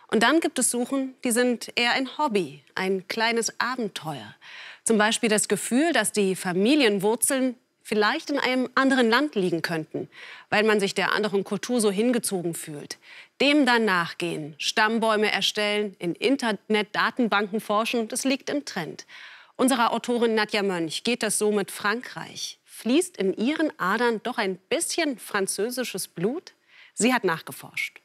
Und dann gibt es Suchen, die sind eher ein Hobby, ein kleines Abenteuer. Zum Beispiel das Gefühl, dass die Familienwurzeln vielleicht in einem anderen Land liegen könnten, weil man sich der anderen Kultur so hingezogen fühlt. Dem dann nachgehen, Stammbäume erstellen, in Internetdatenbanken forschen, das liegt im Trend. Unserer Autorin Nadja Mönch geht das so mit Frankreich. Fließt in ihren Adern doch ein bisschen französisches Blut? Sie hat nachgeforscht.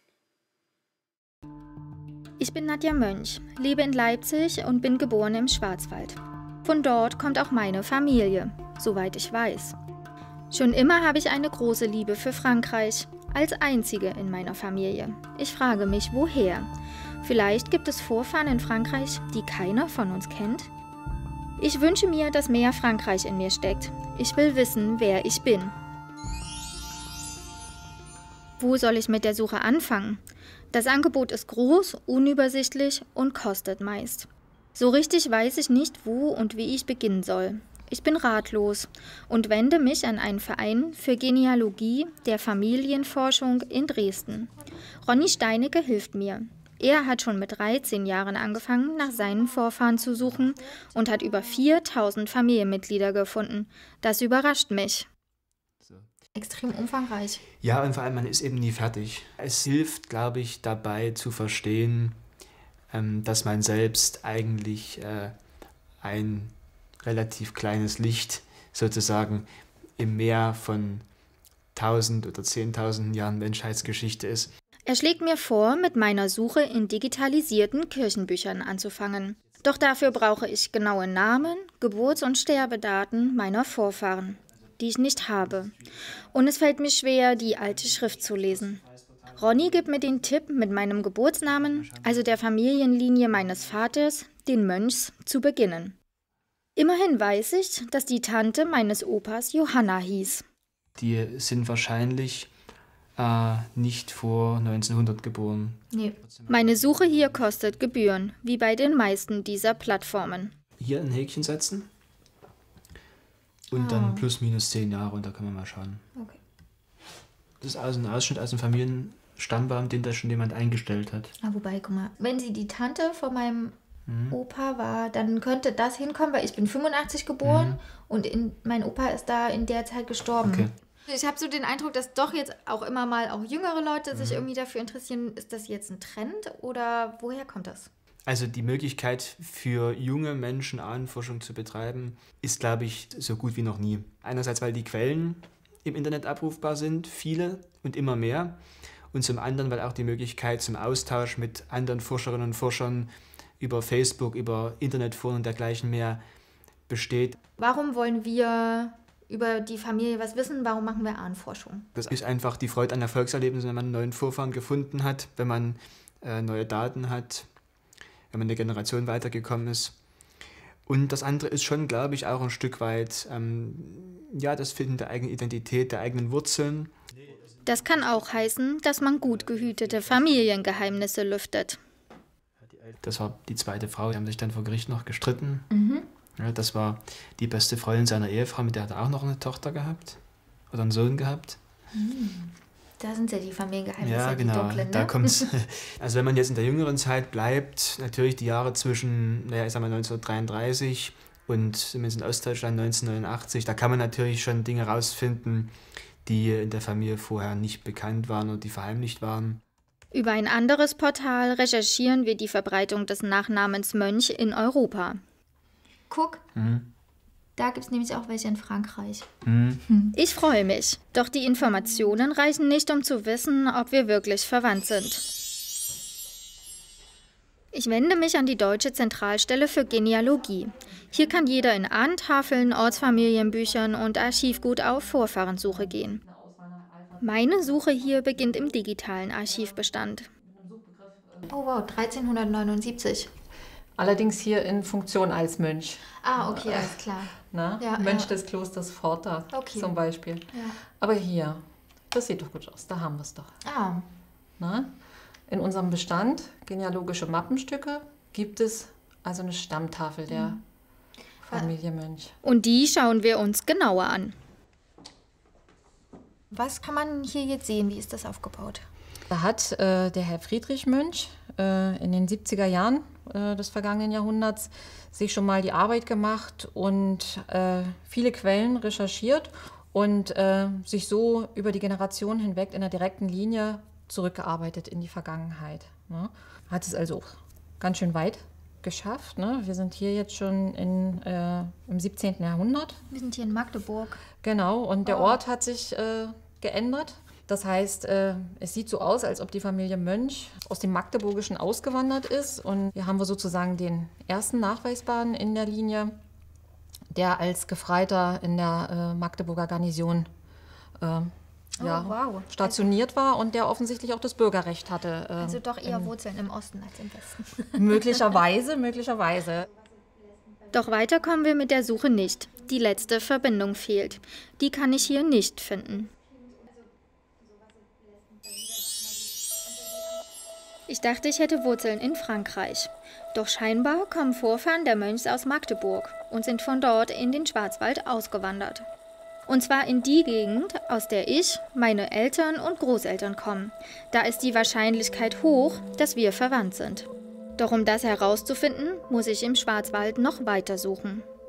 Ich bin Nadja Mönch, lebe in Leipzig und bin geboren im Schwarzwald. Von dort kommt auch meine Familie, soweit ich weiß. Schon immer habe ich eine große Liebe für Frankreich, als einzige in meiner Familie. Ich frage mich, woher? Vielleicht gibt es Vorfahren in Frankreich, die keiner von uns kennt? Ich wünsche mir, dass mehr Frankreich in mir steckt. Ich will wissen, wer ich bin. Wo soll ich mit der Suche anfangen? Das Angebot ist groß, unübersichtlich und kostet meist. So richtig weiß ich nicht, wo und wie ich beginnen soll. Ich bin ratlos und wende mich an einen Verein für Genealogie der Familienforschung in Dresden. Ronny Steinecke hilft mir. Er hat schon mit 13 Jahren angefangen, nach seinen Vorfahren zu suchen und hat über 4000 Familienmitglieder gefunden. Das überrascht mich. Extrem umfangreich. Ja, und vor allem, man ist eben nie fertig. Es hilft, glaube ich, dabei zu verstehen, dass man selbst eigentlich ein relativ kleines Licht sozusagen im Meer von 1000 oder 10.000 Jahren Menschheitsgeschichte ist. Er schlägt mir vor, mit meiner Suche in digitalisierten Kirchenbüchern anzufangen. Doch dafür brauche ich genaue Namen, Geburts- und Sterbedaten meiner Vorfahren, die ich nicht habe. Und es fällt mir schwer, die alte Schrift zu lesen. Ronny gibt mir den Tipp, mit meinem Geburtsnamen, also der Familienlinie meines Vaters, den Mönchs, zu beginnen. Immerhin weiß ich, dass die Tante meines Opas Johanna hieß. Die sind wahrscheinlich nicht vor 1900 geboren. Nee. Meine Suche hier kostet Gebühren, wie bei den meisten dieser Plattformen. Hier ein Häkchen setzen und dann plus minus 10 Jahre und da können wir mal schauen. Okay. Das ist also ein Ausschnitt aus dem Familienstammbaum, den da schon jemand eingestellt hat. Wobei, guck mal, wenn sie die Tante von meinem Opa war, dann könnte das hinkommen, weil ich bin 85 geboren und mein Opa ist da in der Zeit gestorben. Okay. Ich habe so den Eindruck, dass doch jetzt auch immer mal auch jüngere Leute sich irgendwie dafür interessieren. Ist das jetzt ein Trend oder woher kommt das? Also die Möglichkeit für junge Menschen Ahnenforschung zu betreiben, ist, glaube ich, so gut wie noch nie. Einerseits, weil die Quellen im Internet abrufbar sind, viele und immer mehr. Und zum anderen, weil auch die Möglichkeit zum Austausch mit anderen Forscherinnen und Forschern über Facebook, über Internetforen und dergleichen mehr besteht. Warum wollen wir über die Familie was wissen? Warum machen wir Ahnenforschung? Das ist einfach die Freude an Erfolgserlebnissen, wenn man einen neuen Vorfahren gefunden hat, wenn man neue Daten hat, wenn man eine Generation weitergekommen ist. Und das andere ist schon, glaube ich, auch ein Stück weit das Finden der eigenen Identität, der eigenen Wurzeln. Das kann auch heißen, dass man gut gehütete Familiengeheimnisse lüftet. Das war die zweite Frau, die haben sich dann vor Gericht noch gestritten. Ja, das war die beste Freundin seiner Ehefrau, mit der hat er auch noch eine Tochter gehabt oder einen Sohn gehabt. Da sind ja die Familiengeheimnisse, ja, genau, die dunklen, ne? Da kommt's. Also wenn man jetzt in der jüngeren Zeit bleibt, natürlich die Jahre zwischen, 1933 und zumindest in Ostdeutschland 1989, da kann man natürlich schon Dinge rausfinden, die in der Familie vorher nicht bekannt waren oder die verheimlicht waren. Über ein anderes Portal recherchieren wir die Verbreitung des Nachnamens Mönch in Europa. Guck, da gibt es nämlich auch welche in Frankreich. Ich freue mich. Doch die Informationen reichen nicht, um zu wissen, ob wir wirklich verwandt sind. Ich wende mich an die Deutsche Zentralstelle für Genealogie. Hier kann jeder in Ahnentafeln, Ortsfamilienbüchern und Archivgut auf Vorfahrensuche gehen. Meine Suche hier beginnt im digitalen Archivbestand. Oh wow, 1379. Allerdings hier in Funktion als Mönch. Okay, alles klar. Ja, Mönch des Klosters Pforta zum Beispiel. Ja. Aber hier, das sieht doch gut aus, da haben wir es doch. In unserem Bestand, genealogische Mappenstücke, gibt es also eine Stammtafel der Familie Mönch. Und die schauen wir uns genauer an. Was kann man hier jetzt sehen? Wie ist das aufgebaut? Da hat der Herr Friedrich Mönch in den 70er Jahren des vergangenen Jahrhunderts sich schon mal die Arbeit gemacht und viele Quellen recherchiert und sich so über die Generationen hinweg in der direkten Linie zurückgearbeitet in die Vergangenheit. Ne? Hat es also ganz schön weit geschafft. Ne? Wir sind hier jetzt schon im 17. Jahrhundert. Wir sind hier in Magdeburg. Genau, und der Ort hat sich geändert. Das heißt, es sieht so aus, als ob die Familie Mönch aus dem Magdeburgischen ausgewandert ist. Und hier haben wir sozusagen den ersten Nachweisbaren in der Linie, der als Gefreiter in der Magdeburger Garnison stationiert war und der offensichtlich auch das Bürgerrecht hatte. Also doch eher Wurzeln im Osten als im Westen. Möglicherweise. Doch weiter kommen wir mit der Suche nicht. Die letzte Verbindung fehlt. Die kann ich hier nicht finden. Ich dachte, ich hätte Wurzeln in Frankreich. Doch scheinbar kommen Vorfahren der Mönchs aus Magdeburg und sind von dort in den Schwarzwald ausgewandert. Und zwar in die Gegend, aus der ich, meine Eltern und Großeltern kommen. Da ist die Wahrscheinlichkeit hoch, dass wir verwandt sind. Doch um das herauszufinden, muss ich im Schwarzwald noch weiter suchen.